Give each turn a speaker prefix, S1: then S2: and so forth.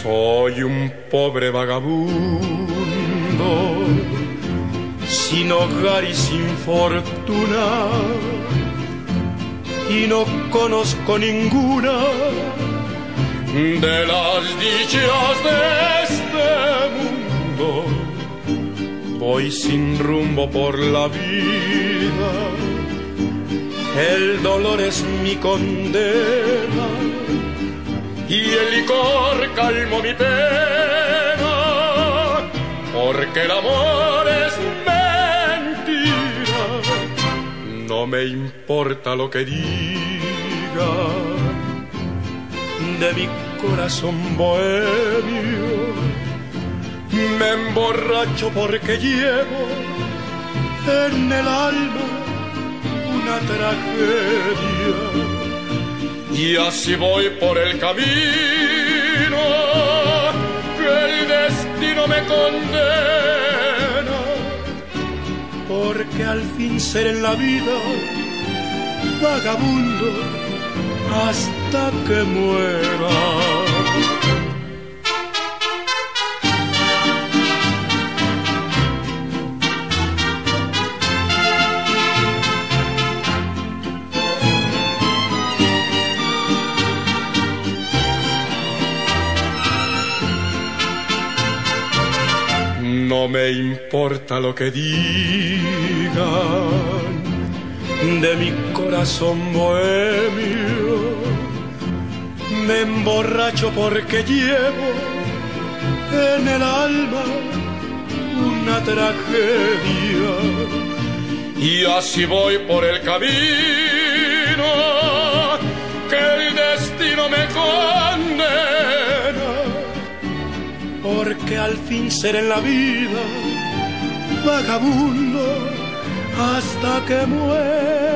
S1: Soy un pobre vagabundo, sin hogar y sin fortuna, y no conozco ninguna de las dichas de este mundo. Voy sin rumbo por la vida, el dolor es mi condena y el licor calmó mi pena, porque el amor es mentira. No me importa lo que diga de mi corazón bohemio, me emborracho porque llevo en el alma una tragedia, y así voy por el camino que el destino me condena, porque al fin seré en la vida vagabundo hasta que muera. No me importa lo que digan de mi corazón bohemio, me emborracho porque llevo en el alma una tragedia, y así voy por el camino que el destino me condena, porque al fin seré en la vida vagabundo hasta que muera.